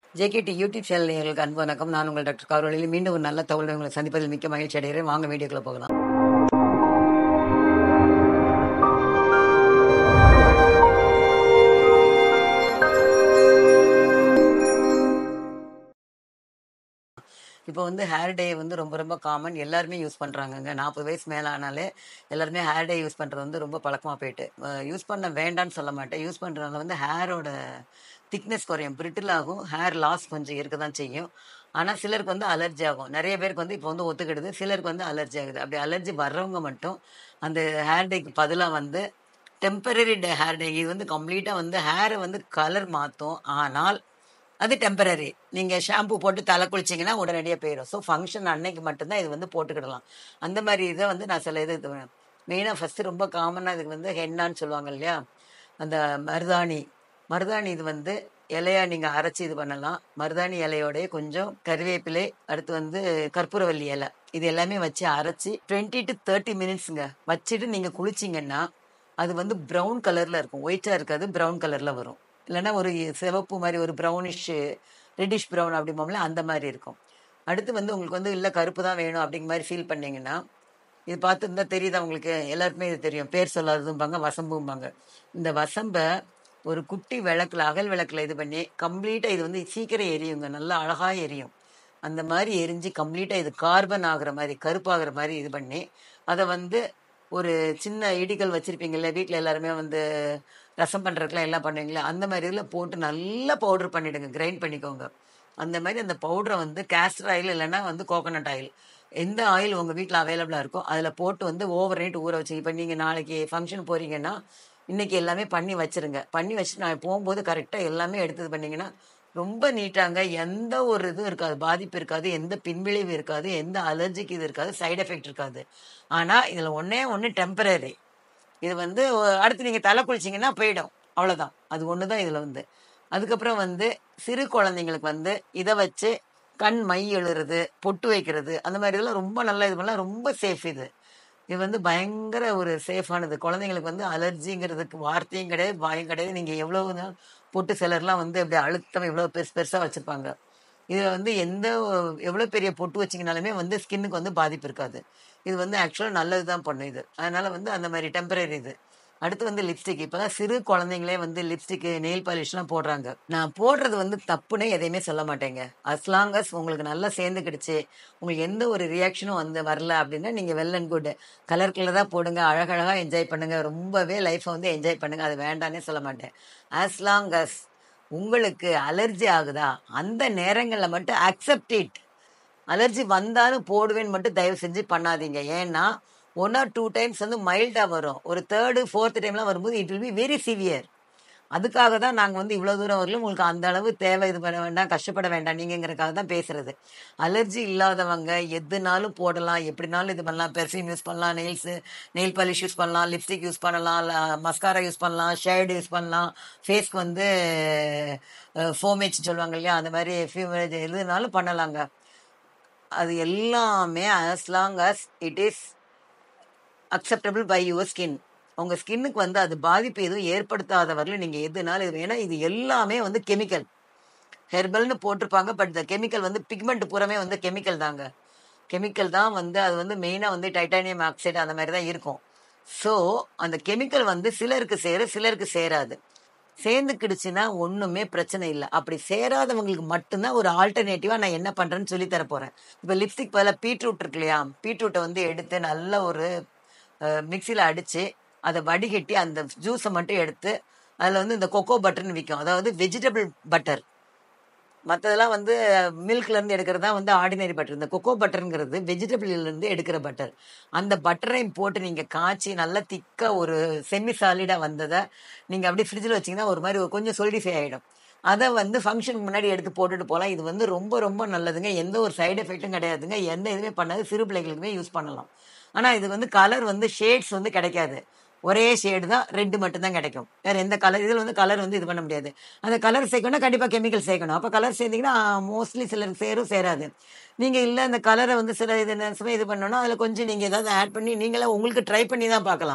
JKD YouTube channel நேயர்களுக்கு அன்பு வணக்கம். நான் உங்கள் டாக்டர் கார்வழியில் மீண்டும் ஒரு நல்ல தகவலை உங்களை சந்திப்பதில் மிக்க மகிழ்ச்சி அடைகிறேன். வாங்க வீடியோக்குள்ள போகலாம். இப்போ வந்து ஹேர் டே வந்து ரொம்ப ரொம்ப காமன், எல்லாருமே யூஸ் பண்ணுறாங்கங்க. 40 வயசு மேலே ஆனாலே எல்லாருமே ஹேர் டே யூஸ் பண்ணுறது வந்து ரொம்ப பழக்கமாக போயிட்டு, யூஸ் பண்ண வேண்டான்னு சொல்ல மாட்டேன். யூஸ் பண்ணுறதுனால வந்து ஹேரோட திக்னஸ் குறையும், பிரிட்டில் ஆகும், ஹேர் லாஸ் கொஞ்சம் இருக்க தான் செய்யும். ஆனால் சிலருக்கு வந்து அலர்ஜி ஆகும். நிறைய பேருக்கு வந்து இப்போ வந்து ஒத்துக்கிடுது, சிலருக்கு வந்து அலர்ஜி ஆகுது. அப்படி அலர்ஜி வர்றவங்க மட்டும் அந்த ஹேர் டேக்கு பதிலாக வந்து டெம்பரரி ஹேர் டே, இது வந்து கம்ப்ளீட்டாக வந்து ஹேரை வந்து கலர் மாற்றும். ஆனால் அது டெம்பரரி. நீங்கள் ஷாம்பு போட்டு தலை குளிச்சிங்கன்னா உடனடியாக போயிடும். ஸோ ஃபங்க்ஷன் அன்னைக்கு மட்டும்தான் இது வந்து போட்டுக்கிடலாம். அந்த மாதிரி இதை வந்து நான் சில இது மெயினாக ஃபஸ்ட்டு ரொம்ப காமனாக இதுக்கு வந்து ஹென்னான்னு சொல்லுவாங்க இல்லையா, அந்த மருதாணி. மருதாணி இது வந்து இலையா நீங்கள் அரைச்சி இது பண்ணலாம். மருதாணி இலையோடைய கொஞ்சம் கருவேப்பிலை, அடுத்து வந்து கற்பூரவல்லி இலை, இது எல்லாமே வச்சு அரைச்சி 20 to 30 மினிட்ஸுங்க வச்சுட்டு நீங்கள் குளிச்சிங்கன்னா அது வந்து ப்ரௌன் கலரில் இருக்கும். ஒயிட்டாக இருக்காது, ப்ரௌன் கலரில் வரும். இல்லைன்னா ஒரு சிவப்பு மாதிரி ஒரு ப்ரௌனிஷ் ரெட்டிஷ் ப்ரௌன் அப்படிம்போம்ல, அந்த மாதிரி இருக்கும். அடுத்து வந்து உங்களுக்கு வந்து இல்லை கருப்பு தான் வேணும் அப்படிங்கிற மாதிரி ஃபீல் பண்ணிங்கன்னா, இது பார்த்துருந்தா தெரியுதா உங்களுக்கு? எல்லாருக்குமே இது தெரியும், பேர் சொல்லாததும்பாங்க, வசம்பும்பாங்க. இந்த வசம்பை ஒரு குட்டி விளக்குல, அகல் விளக்குல இது பண்ணி கம்ப்ளீட்டாக இது வந்து சீக்கிரம் எரியுங்க, நல்லா அழகாக எரியும். அந்த மாதிரி எரிஞ்சு கம்ப்ளீட்டாக இது கார்பன் ஆகுற மாதிரி, கருப்பாகிற மாதிரி இது பண்ணி அதை வந்து ஒரு சின்ன இடிகள் வச்சுருப்பீங்கள்ல வீட்டில், எல்லாருமே வந்து ரசம் பண்ணுறதுக்குலாம் எல்லாம் பண்ணுவீங்களா, அந்த மாதிரி இதில் போட்டு நல்லா பவுட்ரு பண்ணிவிடுங்க, கிரைண்ட் பண்ணிக்கோங்க. அந்த மாதிரி அந்த பவுடரை வந்து கேஸ்டர் ஆயில் இல்லைன்னா வந்து கோகோனட் ஆயில், எந்த ஆயில் உங்கள் வீட்டில் அவைலபிளாக இருக்கோ அதில் போட்டு வந்து ஓவர் நைட் ஊற வச்சு, இப்போ நீங்கள் நாளைக்கு ஃபங்க்ஷன் போகிறீங்கன்னா இன்றைக்கி எல்லாமே பண்ணி வச்சுருங்க. பண்ணி வச்சுட்டு நான் போகும்போது கரெக்டாக எல்லாமே எடுத்தது பண்ணிங்கன்னா ரொம்ப நீட்டாங்க, எந்த ஒரு இதுவும் இருக்காது, பாதிப்பு இருக்காது, எந்த பின்விளைவு இருக்காது, எந்த அலர்ஜிக்கு இது இருக்காது, சைடு எஃபெக்ட் இருக்காது. ஆனால் இதில் ஒன்று டெம்பரரி. இது வந்து அடுத்து நீங்கள் தலை குளிச்சிங்கன்னா போயிடும், அவ்வளோதான். அது ஒன்று தான் இதில் வந்து. அதுக்கப்புறம் வந்து சிறு குழந்தைங்களுக்கு வந்து இதை வச்சு கண் மை எழுறது, பொட்டு வைக்கிறது, அந்த மாதிரி இதெல்லாம் ரொம்ப நல்லா இது பண்ணலாம், ரொம்ப சேஃப் இது. இது வந்து பயங்கர ஒரு சேஃபானது. குழந்தைங்களுக்கு வந்து அலர்ஜிங்கிறதுக்கு வார்த்தையும் கிடையாது, வாயும் கிடையாது. நீங்கள் எவ்வளவு தான் பொட்டு, சிலர்லாம் வந்து அப்படி அழுத்தம் இவ்வளோ பெருசாக வச்சுருப்பாங்க. இதில் வந்து எவ்வளோ பெரிய பொட்டு வச்சிங்கனாலுமே வந்து ஸ்கின்னுக்கு வந்து பாதிப்பு இருக்காது. இது வந்து ஆக்சுவலாக நல்லது தான் பண்ணும் இது. அதனால் வந்து அந்த மாதிரி டெம்பரரி இது. அடுத்து வந்து லிப்ஸ்டிக். இப்போ தான் சிறு குழந்தைங்களே வந்து லிப்ஸ்டிக்கு, நெயில் பாலிஷ்லாம் போடுறாங்க. நான் போடுறது வந்து தப்புன்னு எதையுமே சொல்ல மாட்டேங்க. அஸ் லாங் அஸ் உங்களுக்கு நல்லா சேர்ந்துக்கிடுச்சு, உங்களுக்கு எந்த ஒரு ரியாக்ஷனும் வந்து வரல அப்படின்னா நீங்கள் வெல் அண்ட் குட். கலர் கலராக போடுங்க, அழகழகாக என்ஜாய் பண்ணுங்கள், ரொம்பவே லைஃப்பை வந்து என்ஜாய் பண்ணுங்கள். அது வேண்டானே சொல்ல மாட்டேன். ஆஸ் லாங் அஸ் உங்களுக்கு அலர்ஜி ஆகுதா அந்த நேரங்களில் மட்டும் அக்செப்ட் இட். அலர்ஜி வந்தாலும் போடுவேன்னு மட்டும் தயவு செஞ்சு பண்ணாதீங்க. ஏன்னா 1 or 2 டைம்ஸ் வந்து மைல்டாக வரும், ஒரு 3rd 4th டைம்லாம் வரும்போது it will be very severe. அதுக்காக தான் நாங்கள் வந்து இவ்வளோ தூரம் வரலும் உங்களுக்கு அந்த அளவு தேவை, இது பண்ண வேண்டாம், கஷ்டப்பட வேண்டாம் நீங்கிறதுக்காக தான் பேசுறது. அலர்ஜி இல்லாதவங்க எதுனாலும் போடலாம், எப்படினாலும் இது பண்ணலாம். பெர்ஃப்யூம் யூஸ் பண்ணலாம், நெயில் பாலிஷ் யூஸ் பண்ணலாம், லிப்ஸ்டிக் யூஸ் பண்ணலாம், மஸ்காரா யூஸ் பண்ணலாம், ஷேடு யூஸ் பண்ணலாம், ஃபேஸ்க்கு வந்து ஃபோமேஜ் சொல்லுவாங்க இல்லையா, அந்த மாதிரி ஃபியூமேஜ் எதுனாலும் பண்ணலாங்க. அது எல்லாமே as long as it is acceptable by your skin. உங்கள் ஸ்கின்னுக்கு வந்து அது பாதிப்பு எதுவும் ஏற்படுத்தாத வரல நீங்கள் எதுனாலும் இது. ஏன்னா இது எல்லாமே வந்து கெமிக்கல், ஹெர்பல்னு போட்டிருப்பாங்க, பட் இந்த கெமிக்கல் வந்து பிக்மெண்ட் பூராமே வந்து கெமிக்கல் தாங்க. கெமிக்கல் தான் வந்து அது வந்து மெயினாக வந்து டைட்டானியம் ஆக்சைடு அந்த மாதிரி தான் இருக்கும். ஸோ அந்த கெமிக்கல் வந்து சிலருக்கு சிலருக்கு சேராது. சேர்ந்துக்கிடுச்சுன்னா ஒன்றுமே பிரச்சனை இல்லை. அப்படி சேராதவங்களுக்கு மட்டும்தான் ஒரு ஆல்டர்னேட்டிவாக நான் என்ன பண்ணுறேன்னு சொல்லி தரப்போகிறேன். இப்போ லிப்ஸ்டிக் பதில் பீட்ரூட் இருக்கு இல்லையா, பீட்ரூட்டை வந்து எடுத்து நல்ல ஒரு மிக்சியில் அடித்து அதை வடிகட்டி அந்த ஜூஸை மட்டும் எடுத்து அதில் வந்து இந்த கொக்கோ பட்டர்னு விற்கும், அதாவது வெஜிடபிள் பட்டர். மற்றதெல்லாம் வந்து மில்க்லேருந்து எடுக்கிறது தான் வந்து ஆர்டினரி பட்டர். இந்த கொக்கோ பட்டருங்கிறது வெஜிடபிள்லேருந்து எடுக்கிற பட்டர். அந்த பட்டரையும் போட்டு நீங்கள் காய்ச்சி நல்லா திக்காக ஒரு செமி சாலிடாக வந்ததை நீங்கள் அப்படியே ஃப்ரிட்ஜில் வச்சிங்கன்னா ஒரு மாதிரி கொஞ்சம் சொலிடிஃபை ஆகிடும். அதை வந்து ஃபங்க்ஷனுக்கு முன்னாடி எடுத்து போட்டுட்டு போகலாம். இது வந்து ரொம்ப ரொம்ப நல்லதுங்க, எந்த ஒரு சைடு எஃபெக்ட்டும் கிடையாதுங்க, எந்த இதுவுமே பண்ணாது, சிறு பிள்ளைகளுக்குமே யூஸ் பண்ணலாம். ஆனால் இது வந்து கலர் வந்து ஷேட்ஸ் வந்து கிடைக்காது, ஒரே ஷேடு தான், ரெட்டு மட்டும்தான் கிடைக்கும். வேறு எந்த கலர் இதில் வந்து கலர் வந்து இது பண்ண முடியாது. அந்த கலர் சேர்க்கணும்னா கண்டிப்பாக கெமிக்கல் சேர்க்கணும். அப்போ கலர் சேர்த்திங்கன்னா மோஸ்ட்லி சிலருக்கு சேராது. நீங்கள் இல்லை அந்த கலரை வந்து சில இது பண்ணணும்னா அதில் கொஞ்சம் நீங்கள் ஏதாவது ஆட் பண்ணி நீங்களே உங்களுக்கு ட்ரை பண்ணி தான் பார்க்கலாம்.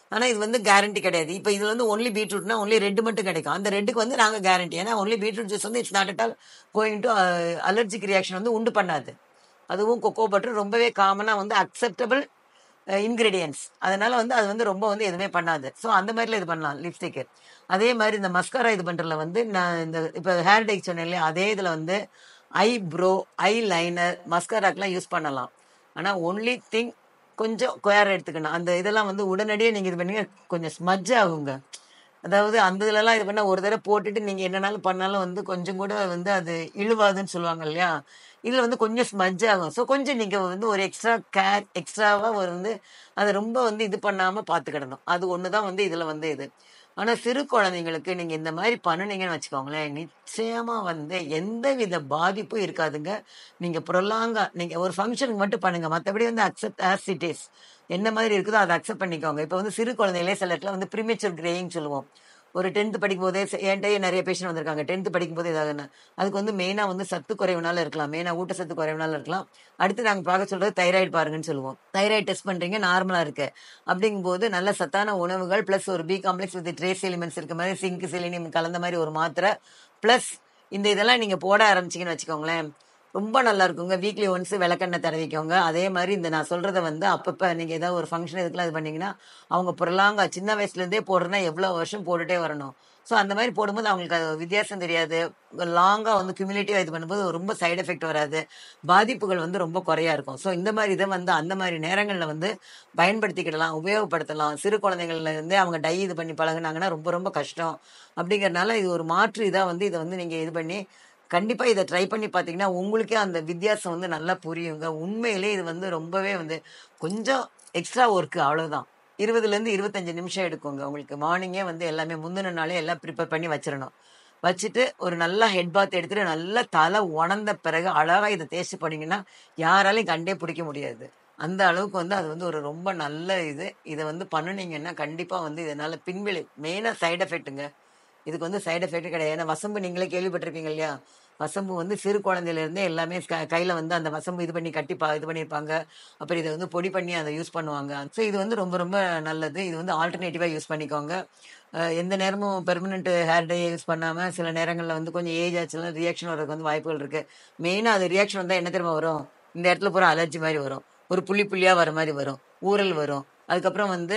ஆனா இது வந்து கேரண்டி கிடையாது. இப்போ இதுல வந்து ஒன்லி பீட்ரூட்னா ஒன்லி ரெட் மட்டும் கிடைக்கும். அந்த ரெட்டுக்கு வந்து நாங்க கேரண்டி. ஏன்னா ஒன்லி பீட்ரூட் ஜூஸ் வந்து it's not at all going to allergic reaction வந்து உண்டு பண்ணாது. அதுவும் கொக்கோ பட்டர் ரொம்பவே காமனா வந்து அக்செப்டபிள் இன்கிரீடியன்ஸ். அதனால வந்து அது வந்து ரொம்ப வந்து எதுவுமே பண்ணாது. ஸோ அந்த மாதிரில இது பண்ணலாம் லிப்ஸ்டிக்கு. அதே மாதிரி இந்த மஸ்காரா இது பண்றதுல வந்து நான் இந்த இப்போ ஹேர் டை சொன்னேன் இல்லையா, அதே இதுல வந்து ஐப்ரோ, ஐ லைனர், மஸ்காராக்கெல்லாம் யூஸ் பண்ணலாம். ஆனா ஒன்லி திங் கொஞ்சம் கொயர் எடுத்துக்கணும். அந்த இதெல்லாம் வந்து உடனடியே நீங்க இது பண்ணீங்க கொஞ்சம் ஸ்மஜ் ஆகுங்க. அதாவது அந்த இதுலலாம் இது பண்ண ஒரு தடவை போட்டுட்டு நீங்க என்னனாலும் பண்ணாலும் வந்து கொஞ்சம் கூட வந்து அது இழுவாதுன்னு சொல்லுவாங்க இல்லையா, இதுல வந்து கொஞ்சம் ஸ்மஜ் ஆகும். ஸோ கொஞ்சம் நீங்க வந்து ஒரு எக்ஸ்ட்ரா கேர் எக்ஸ்ட்ராவா ஒரு வந்து அதை ரொம்ப வந்து இது பண்ணாம பார்த்துக்கிடணும். அது ஒண்ணுதான் வந்து இதுல வந்து இது. ஆனா சிறு குழந்தைங்களுக்கு நீங்க இந்த மாதிரி பண்ணுனீங்கன்னு வச்சுக்கோங்களேன், நிச்சயமா வந்து எந்த வித பாதிப்பும் இருக்காதுங்க. நீங்க ப்ரொலாங்கா நீங்க ஒரு ஃபங்க்ஷனுக்கு மட்டும் பண்ணுங்க. மத்தபடி வந்து அக்செப்ட் ஆஸ் இட் இஸ். என்ன மாதிரி இருக்குதோ அதை அக்செப்ட் பண்ணிக்கோங்க. இப்போ வந்து சிறு குழந்தைகளே சில இடத்துல வந்து ப்ரீமெச்சூர் கிரேயிங் சொல்லுவோம். ஒரு 10th படிக்கும் போதே என்கிட்டயே நிறைய பேஷண்ட் வந்திருக்காங்க. 10th படிக்கும் போது ஏதாவது அதுக்கு வந்து மெயினா வந்து சத்து குறைவுனால இருக்கலாம். மெயினா ஊட்டச்சத்து குறைவுனால இருக்கலாம். அடுத்து நாங்க பார்க்க சொல்றது தைராய்டு பாருங்கன்னு சொல்லுவோம். தைராய்டு டெஸ்ட் பண்றீங்க, நார்மலா இருக்கு. அப்படிங்கும்போது நல்ல சத்தான உணவுகள் பிளஸ் ஒரு B complex with trace elements இருக்க மாதிரி சிங்க் செலினியம் கலந்த மாதிரி ஒரு மாத்திரை பிளஸ் இந்த இதெல்லாம் நீங்க போட ஆரம்பிச்சீங்கன்னு வச்சுக்கோங்களேன், ரொம்ப நல்லா இருக்குங்க. வீக்லி ஒன்ஸ் விளக்கெண்ணெய் தடவிக்கோங்க. அதே மாதிரி இந்த நான் சொல்றத வந்து அப்பப்ப நீங்க ஏதாவது ஒரு ஃபங்க்ஷன் இதுக்கெல்லாம் இது பண்ணீங்கன்னா, அவங்க ப்ரொலாங்கா சின்ன வயசுல இருந்தே போடுறதுன்னா எவ்வளவு வருஷம் போட்டுட்டே வரணும். ஸோ அந்த மாதிரி போடும்போது அவங்களுக்கு அது வித்தியாசம் தெரியாது. லாங்கா வந்து கியூமுலேட்டிவா இது பண்ணும்போது ரொம்ப சைடு எஃபெக்ட் வராது. பாதிப்புகள் வந்து ரொம்ப குறையா இருக்கும். ஸோ இந்த மாதிரி இதை வந்து அந்த மாதிரி நேரங்கள்ல வந்து பயன்படுத்திக்கிடலாம், உபயோகப்படுத்தலாம். சிறு குழந்தைகள்ல இருந்தே அவங்க டை இது பண்ணி பழகுனாங்கன்னா ரொம்ப ரொம்ப கஷ்டம். அப்படிங்கறதுனால இது ஒரு மாற்று இதா வந்து இதை வந்து நீங்க இது பண்ணி கண்டிப்பா இதை ட்ரை பண்ணி பார்த்தீங்கன்னா, உங்களுக்கே அந்த வித்தியாசம் வந்து நல்லா புரியுங்க. உண்மையிலே இது வந்து ரொம்பவே வந்து கொஞ்சம் எக்ஸ்ட்ரா ஒர்க் அவ்வளவுதான். 20லேருந்து 25 நிமிஷம் எடுக்குங்க. உங்களுக்கு மார்னிங்கே வந்து எல்லாமே முந்தின நாளே எல்லாம் ப்ரிப்பேர் பண்ணி வச்சிரணும். வச்சுட்டு ஒரு நல்ல ஹெட் பாத் எடுத்துட்டு நல்லா தலை உணர்ந்த பிறகு அழகா இதை தேய்ச்சி போனீங்கன்னா, யாராலையும் கண்டே பிடிக்க முடியாது. அந்த அளவுக்கு வந்து அது வந்து ஒரு ரொம்ப நல்ல இது. இதை வந்து பண்ணுனீங்கன்னா கண்டிப்பா வந்து இதனால பின்விளைவு மெயினா சைடு எஃபெக்ட்டுங்க. இதுக்கு வந்து சைடு எஃபெக்ட் கிடையாது. ஏன்னா வசம்பு நீங்களே கேள்விப்பட்டிருப்பீங்க இல்லையா? வசம்பு வந்து சிறு குழந்தையில இருந்தே எல்லாமே கையில வந்து அந்த வசம்பு இது பண்ணி கட்டி இது பண்ணியிருப்பாங்க. அப்புறம் இதை வந்து பொடி பண்ணி அதை யூஸ் பண்ணுவாங்க. ஸோ இது வந்து ரொம்ப ரொம்ப நல்லது. இது வந்து ஆல்டர்னேட்டிவா யூஸ் பண்ணிக்கோங்க. எந்த நேரமும் பெர்மனன்ட் ஹேர் டை யூஸ் பண்ணாம சில நேரங்கள்ல வந்து கொஞ்சம் ஏஜ் ஆச்சுன்னா ரியாக்ஷன் வரதுக்கு வந்து வாய்ப்புகள் இருக்கு. மெயினா அது ரியாக்ஷன் வந்தா என்ன தெரியுமா வரும்? இந்த இடத்துல பூரா அலர்ஜி மாதிரி வரும். ஒரு புள்ளி புள்ளியா வர மாதிரி வரும். ஊறல் வரும். அதுக்கப்புறம் வந்து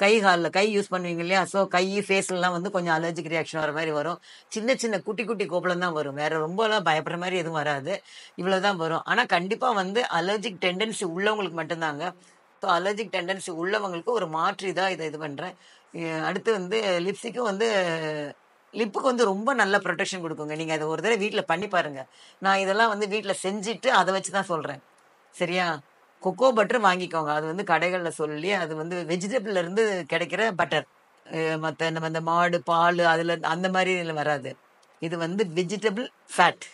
கை யூஸ் பண்ணுவீங்க இல்லையா? ஸோ கை, ஃபேஸ்லலாம் வந்து கொஞ்சம் அலர்ஜிக் ரியாக்ஷன் வர மாதிரி வரும். சின்ன சின்ன குட்டி குட்டி கோப்பலம் தான் வரும். வேற ரொம்பலாம் பயப்படுற மாதிரி எதுவும் வராது. இவ்வளவுதான் வரும். ஆனா கண்டிப்பா வந்து அலர்ஜிக் டெண்டன்சி உள்ளவங்களுக்கு மட்டும்தாங்க. ஸோ அலர்ஜிக் டெண்டன்சி உள்ளவங்களுக்கு ஒரு மாற்று இதா இதை இது பண்றேன். அடுத்து வந்து லிப்ஸ்டிக்கும் வந்து லிப்புக்கு வந்து ரொம்ப நல்ல ப்ரொடெக்ஷன் கொடுக்குங்க. நீங்க அதை ஒரு தடவை வீட்டில் பண்ணி பாருங்க. நான் இதெல்லாம் வந்து வீட்டில் செஞ்சுட்டு அதை வச்சு தான் சொல்றேன். சரியா? கொக்கோ பட்டர் வாங்கிக்கோங்க. அது வந்து கடைகள்ல சொல்லி அது வந்து வெஜிடபிள்ல இருந்து கிடைக்கிற பட்டர். மத்த நம்ம இந்த மாடு பால் அதுல அந்த மாதிரி இதுல வராது. இது வந்து வெஜிடபிள் ஃபேட்.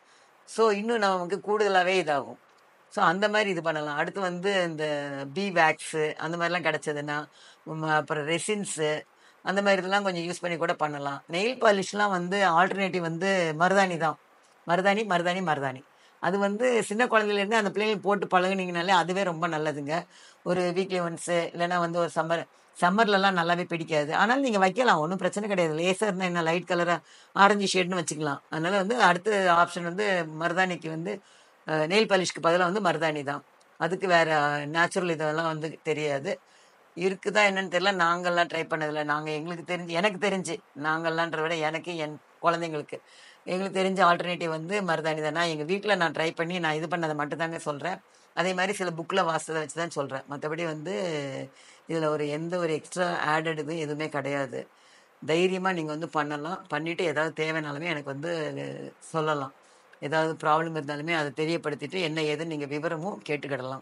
ஸோ இன்னும் நமக்கு கூடுதலாவே இதாகும். ஸோ அந்த மாதிரி இது பண்ணலாம். அடுத்து வந்து இந்த பீ வேக்ஸு அந்த மாதிரிலாம் கிடைச்சதுன்னா அப்புறம் ரெசின்ஸு அந்த மாதிரி இதெல்லாம் கொஞ்சம் யூஸ் பண்ணி கூட பண்ணலாம். நெயில் பாலிஷ்லாம் வந்து ஆல்டர்னேட்டிவ் வந்து மருதாணி தான். மருதாணி மருதாணி மருதாணி அது வந்து சின்ன குழந்தையிலேருந்து அந்த பிள்ளைங்களுக்கு போட்டு பழகுனீங்கனாலே அதுவே ரொம்ப நல்லதுங்க. ஒரு வீக்லி ஒன்ஸு இல்லைன்னா வந்து ஒரு சம்மர்லலாம் நல்லாவே பிடிக்காது. ஆனாலும் நீங்கள் வைக்கலாம், ஒன்றும் பிரச்சனை கிடையாது. லேசர்னா என்ன லைட் கலராக ஆரஞ்சு ஷேட்னு வச்சுக்கலாம். அதனால வந்து அடுத்த ஆப்ஷன் வந்து மருதாணிக்கு வந்து நெயில் பாலிஷ்க்கு பதிலாக வந்து மருதாணி தான். அதுக்கு வேற நேச்சுரல் இதெல்லாம் வந்து தெரியாது. இருக்குதா என்னன்னு தெரியல. நாங்கள்லாம் ட்ரை பண்ணதில்ல. எங்களுக்கு தெரிஞ்சு எனக்கு தெரிஞ்சு நாங்கள்லான்ற விட எனக்கு என் குழந்தைங்களுக்கு எங்களுக்கு தெரிஞ்ச ஆல்டர்னேட்டிவ் வந்து மருதாணி தான். நான் எங்கள் வீட்டில் நான் ட்ரை பண்ணி நான் இது பண்ணதை மட்டும் தாங்க சொல்கிறேன். அதே மாதிரி சில புக்கில் வாசித்ததை வச்சு தான் சொல்கிறேன். மற்றபடி வந்து இதில் ஒரு எந்த ஒரு எக்ஸ்ட்ரா ஆடட் இது எதுவுமே கிடையாது. தைரியமாக நீங்கள் வந்து பண்ணலாம். பண்ணிவிட்டு ஏதாவது தேவைனாலுமே எனக்கு வந்து சொல்லலாம். ஏதாவது ப்ராப்ளம் இருந்தாலுமே அதை தெரியப்படுத்திட்டு என்ன ஏதுன்னு நீங்கள் விவரமும் கேட்டுக்கிடலாம்.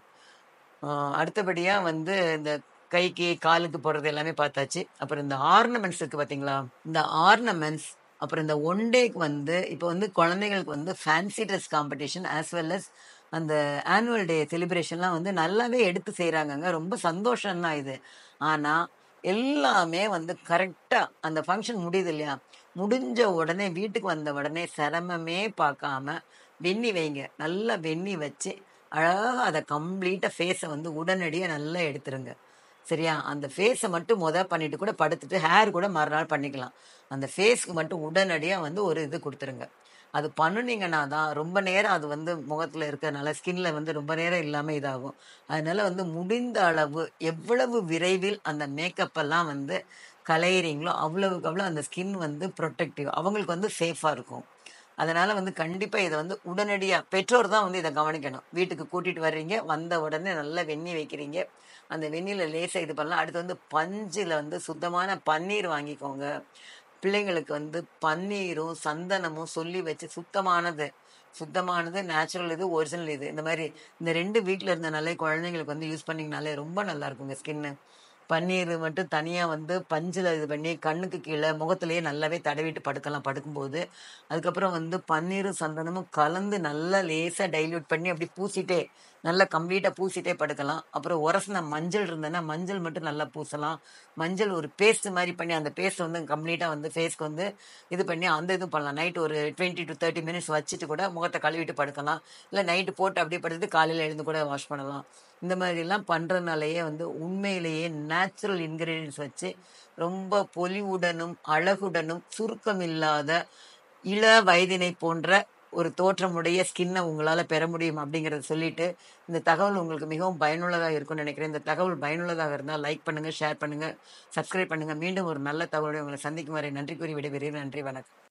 அடுத்தபடியாக வந்து இந்த கைக்கு காலுக்கு போடுறது எல்லாமே பார்த்தாச்சு. அப்புறம் இந்த ஆர்னமெண்ட்ஸ் இருக்கு பார்த்தீங்களா? இந்த ஆர்னமெண்ட்ஸ் அப்புறம் இந்த ஒன் டேக்கு வந்து இப்போ வந்து குழந்தைங்களுக்கு வந்து fancy dress competition as well as அந்த ஆனுவல் டே செலிப்ரேஷன்லாம் வந்து நல்லாவே எடுத்து செய்கிறாங்கங்க. ரொம்ப சந்தோஷம் தான் இது. ஆனால் எல்லாமே வந்து கரெக்டாக அந்த ஃபங்க்ஷன் முடியுது இல்லையா, முடிஞ்ச உடனே வீட்டுக்கு வந்த உடனே சிரமமே பார்க்காம வெந்நி வைங்க. நல்லா வெந்நி வச்சு அழகாக அதை கம்ப்ளீட்டாக ஃபேஸை வந்து உடனடியாக நல்லா எடுத்துருங்க. சரியா? அந்த ஃபேஸ மட்டும் பண்ணிட்டு கூட படுத்துட்டு, ஹேர் கூட மறுநாள் பண்ணிக்கலாம். அந்த ஃபேஸ்க்கு மட்டும் உடனடியா வந்து ஒரு இது குடுத்துருங்க. அது பண்ணுனீங்கன்னா தான், ரொம்ப நேரம் அது வந்து முகத்துல இருக்கறனால, ஸ்கின்ல வந்து ரொம்ப நேரம் இல்லாம இதாகும். அதனால வந்து முடிந்த அளவு, எவ்வளவு விரைவில் அந்த மேக்கப் எல்லாம் வந்து களையிறீங்களோ, அவ்வளவுக்கு அவ்வளோ அந்த ஸ்கின் வந்து புரொடெக்டிவ். அவங்களுக்கு வந்து சேஃபா இருக்கும். அதனால வந்து கண்டிப்பா இத வந்து உடனடியா பெற்றோர் தான் வந்து இத கவனிக்கணும். வீட்டுக்கு கூட்டிட்டு வர்றீங்க, வந்த உடனே நல்லா வெந்நீர் வைக்கிறீங்க. அந்த வெந்நீர்ல லேசா இது பண்ணலாம். அடுத்து வந்து பஞ்சுல வந்து சுத்தமான பன்னீர் வாங்கிக்கோங்க. பிள்ளைங்களுக்கு வந்து பன்னீரும், சந்தனமும் சொல்லி வச்சு சுத்தமானது. சுத்தமானது, நேச்சுரல் இது, ஒரிஜினல் இது. இந்த மாரி இந்த 2 வீட்ல இருந்தனாலே குழந்தைங்களுக்கு வந்து யூஸ் பண்ணீங்கனாலே ரொம்ப நல்லா இருக்குங்க ஸ்கின்னு. பன்னீர் மட்டும் தனியா வந்து பஞ்சுல இது பண்ணி கண்ணுக்கு கீழ, முகத்திலேயே நல்லாவே தடவிட்டு படுக்கலாம் படுக்கும்போது. அதுக்கப்புறம் வந்து பன்னீரும், சந்தனமும் கலந்து நல்லா லேசா டைல்யூட் பண்ணி அப்படி பூசிட்டே, நல்லா கம்ப்ளீட்டா பூசிட்டே படுக்கலாம். அப்புறம் உரசின மஞ்சள் இருந்ததுன்னா, மஞ்சள் மட்டும் நல்லா பூசலாம். மஞ்சள் ஒரு பேஸ்ட் மாரி பண்ணி, அந்த பேஸ்ட் வந்து கம்ப்ளீட்டா வந்து ஃபேஸ்க்கு வந்து இது பண்ணி அந்த இதுவும் பண்ணலாம். நைட் ஒரு 20 to 30 மினிட்ஸ் வச்சுட்டு கூட முகத்த கழுவிட்டு படுக்கலாம். இல்ல நைட்டு போட்டு அப்படியே படுத்துட்டு காலையில எழுந்து கூட வாஷ் பண்ணலாம். இந்த மாதிரிலாம் பண்றதுனாலயே வந்து உண்மையிலேயே நேச்சுரல் இன்கிரீடியன்ட்ஸ் வச்சு ரொம்ப பொலிவுடனும், அழகுடனும், சுருக்கமில்லாத இள வயதினை போன்ற ஒரு தோற்றமுடைய ஸ்கின்ன உங்களால பெற முடியும் அப்படிங்கிறத சொல்லிட்டு, இந்த தகவல் உங்களுக்கு மிகவும் பயனுள்ளதா இருக்கும்னு நினைக்கிறேன். இந்த தகவல் பயனுள்ளதாக இருந்தா லைக் பண்ணுங்க, ஷேர் பண்ணுங்க, சப்ஸ்கிரைப் பண்ணுங்க. மீண்டும் ஒரு நல்ல தகவலோட உங்களை சந்திக்கும் வரை நன்றி கூறி விடைபெறுகிறேன். நன்றி, வணக்கம்.